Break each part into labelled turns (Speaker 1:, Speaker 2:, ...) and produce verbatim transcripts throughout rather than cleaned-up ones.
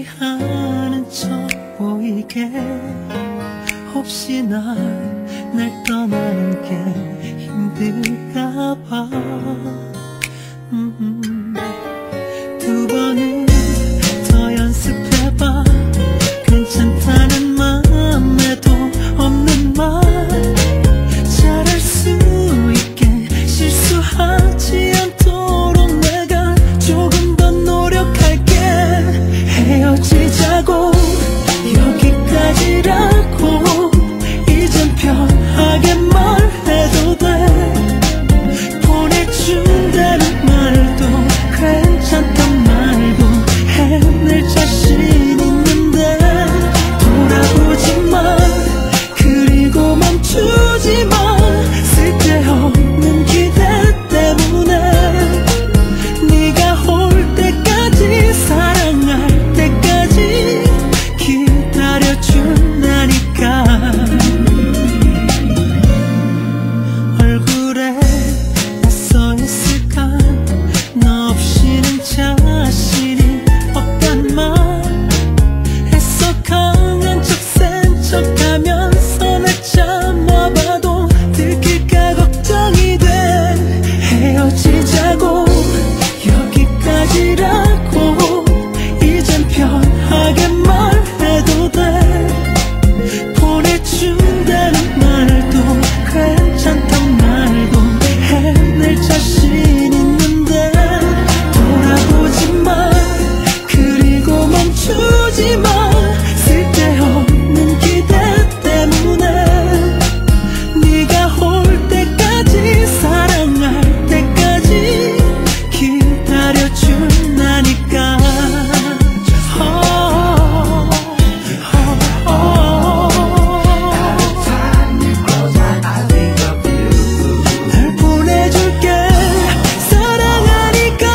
Speaker 1: 포기하는 척 보이게 혹시 날, 날 떠나는 게 힘들까 봐. 음, 두 번은 더 연습해봐. 괜찮다는 마음에도 없는 말 잘할 수 있게 실수하지 않도록 내가 조금 더 노력할게. 헤어지자고 여기까지라고 이젠 편하게 말해도 돼. 보내준다는 말도 괜찮단 말도 해낼 자신 있는데 돌아보지 마. 그리고 멈추지 마. 쓸데없는 기대 때문에 네가 올 때까지 사랑할 때까지 기다려준다니까. 얼굴에 낯서있을까. 너 없이는 자신이 없단 말 했어. 강한 척 센 척하면서 날 참아봐도 들킬까 걱정이 돼. 헤어지자고 여기까지라고 이젠 편하게 말해도 돼. 보내준다는 말도 괜찮단 말도 해낼 자신 있는데 돌아보지 마. 그리고 멈추지 마. 쓸데없는 기대 때문에 네가 올 때까지 사랑할 때까지 기다려준다니까. 널 보내줄게 사랑하니까.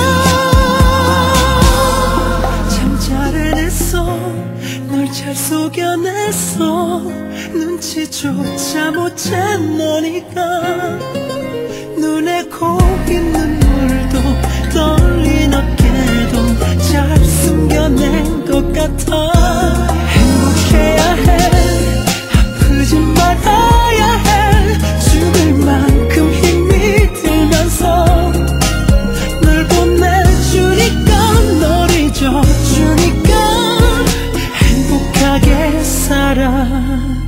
Speaker 1: 참 잘해냈어. 널 잘 속여냈어. 눈치조차 못 챘너니까. 눈에 고인 눈물도 떨린 어깨도 잘 숨겨낸 것 같아. 행복해야 해. 아프지 말아야 해. 죽을 만큼 힘이 들면서 널 보내주니까 널 잊어주니까 행복하게 살아.